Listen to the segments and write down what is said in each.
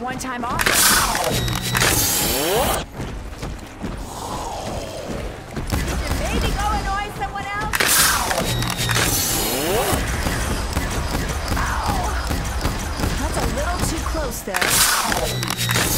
one-time offer. Maybe go annoy someone else? That's a little too close there.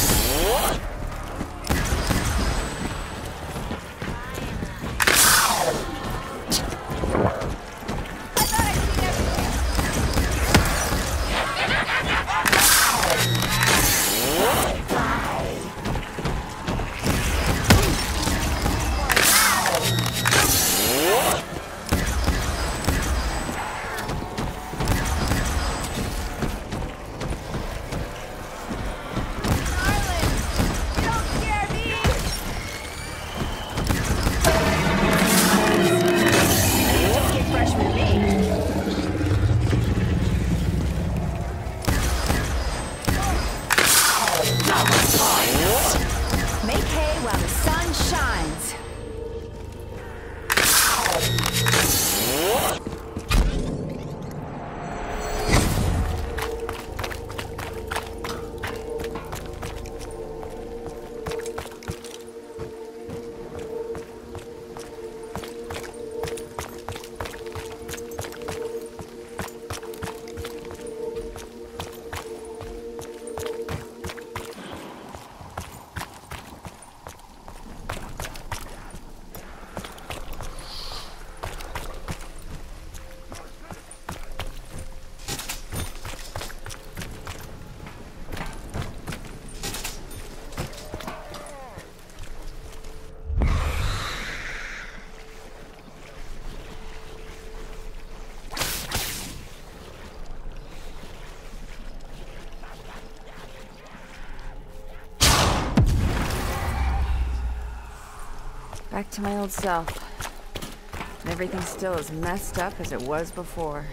Make hay while the sun shines. Back to my old self. And everything's still as messed up as it was before.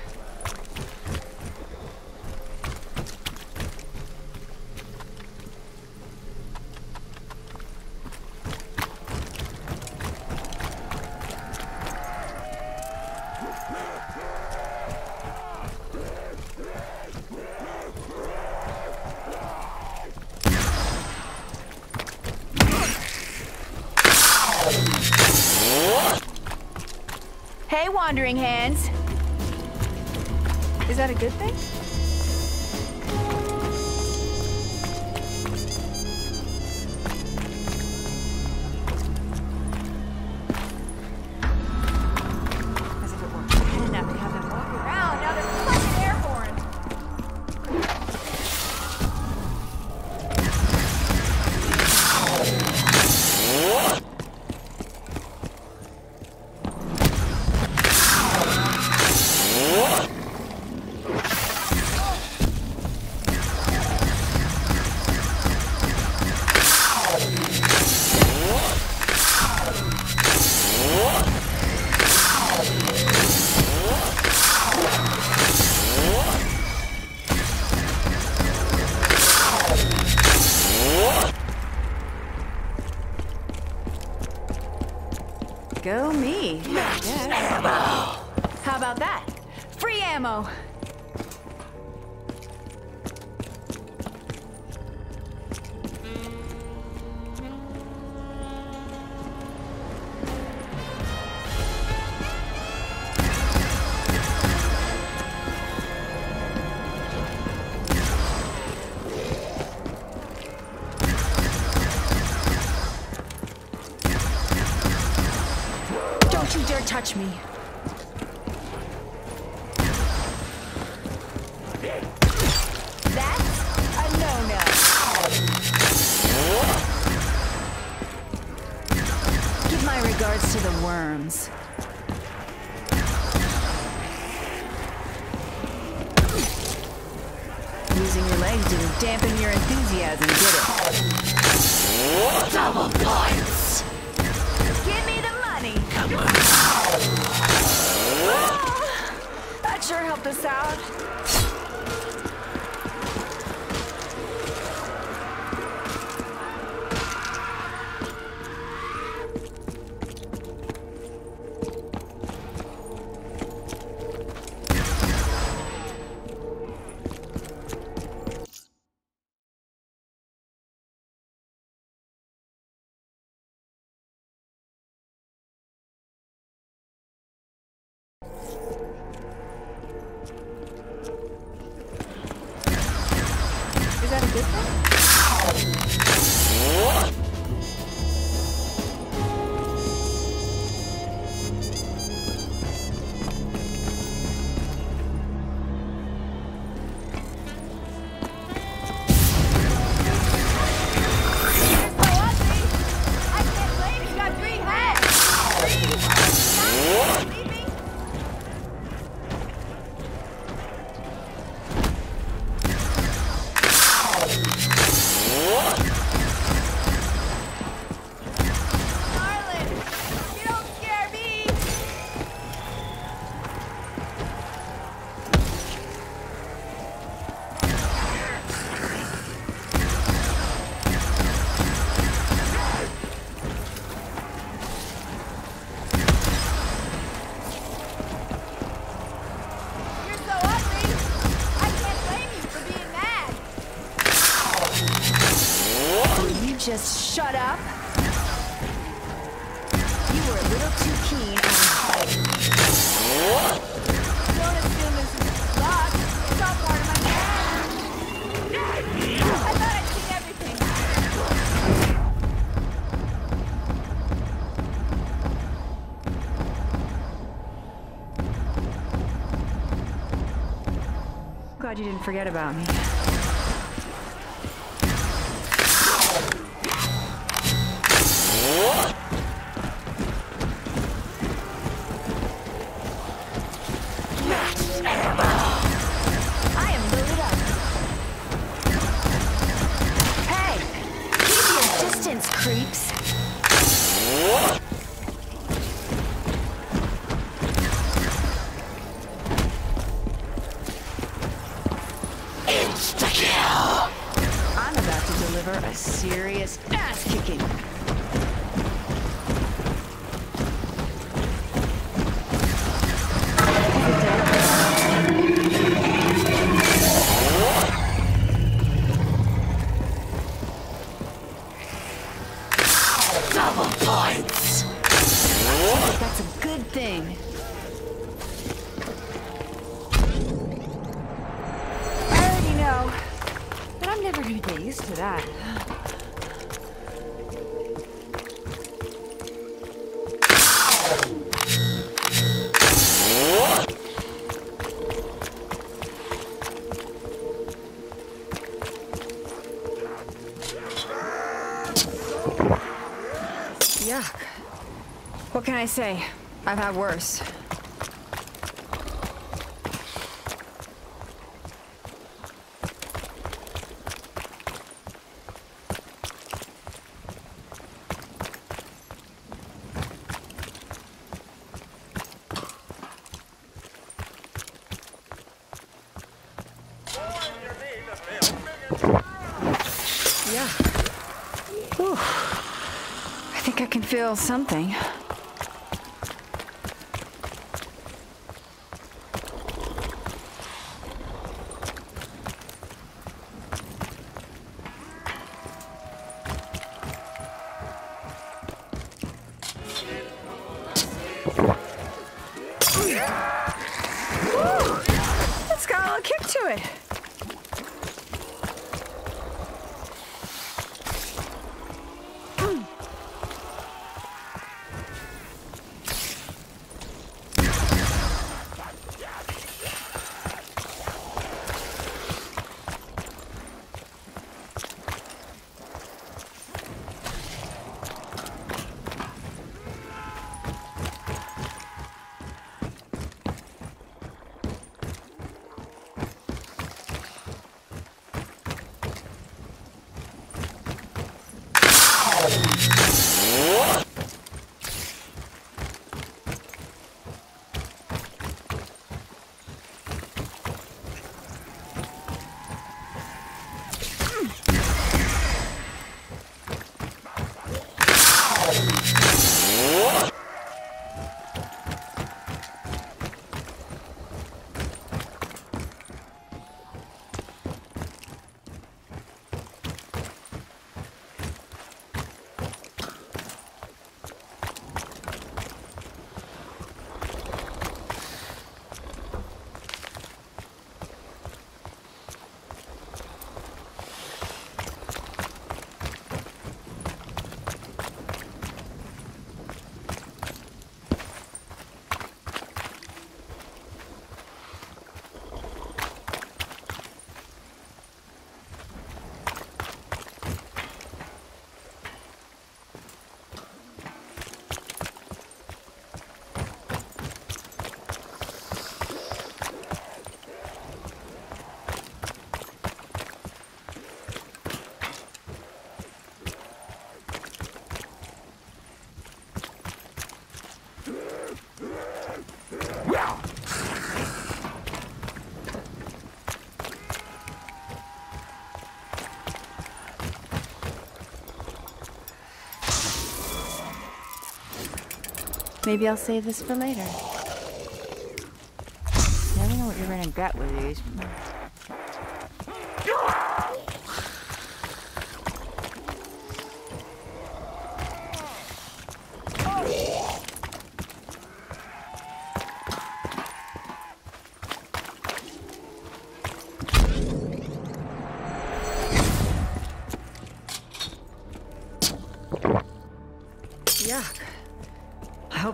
Hey, Wandering Hands. Is that a good thing? As if it weren't bad enough to have them walk around, now they're fucking airborne. Go me. Ammo. How about that? Free ammo. Don't you dare touch me. That's a no-no. Give my regards to the worms. Using your legs didn't dampen your enthusiasm, did it? Double points! Give me the money! Come on. That sure helped us out. just shut up? You were a little too keen on... Don't assume this is luck. It's all part of my plan. I thought I'd seen everything. Glad you didn't forget about me. Creeps. Insta-kill! I'm about to deliver a serious ass-kicking. Double points! That's a good thing. I already know, but I'm never gonna get used to that. Yuck. What can I say? I've had worse. Yeah. Whew. I think I can feel something. Woo! It's got a little kick to it. Maybe I'll save this for later. You never know what you're gonna get with these.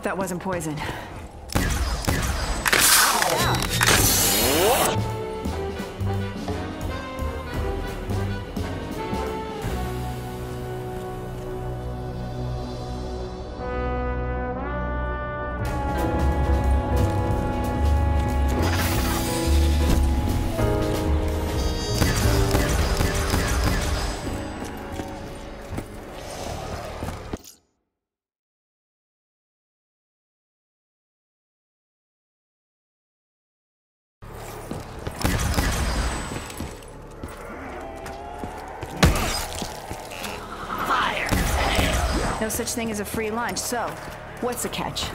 that wasn't poison. No such thing as a free lunch, so what's the catch?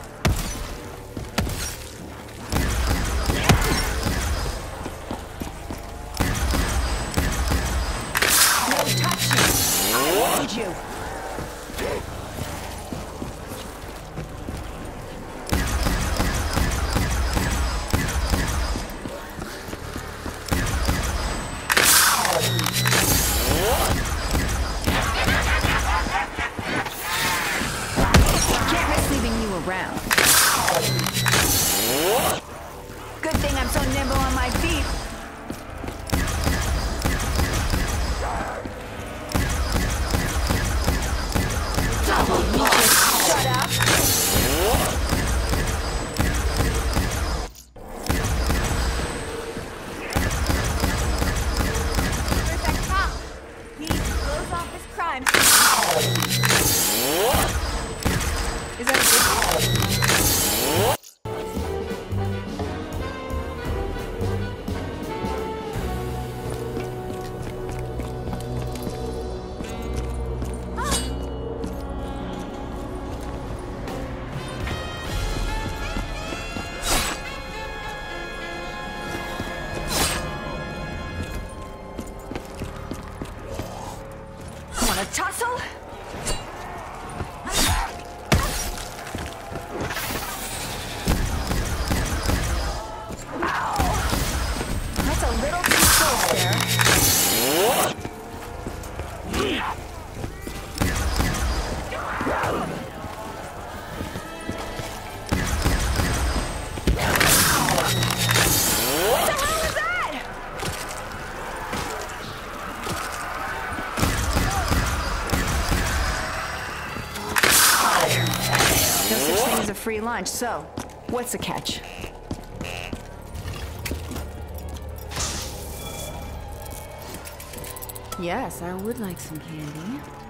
No touching! I warned you! Around. Good thing I'm so nimble on my feet. Double mutant. Shut up. Where's that cop? He blows off his crimes. Is that a good Want to tussle? That's a little too close there. What the hell was that? No such thing as a free lunch, so what's the catch? Yes, I would like some candy.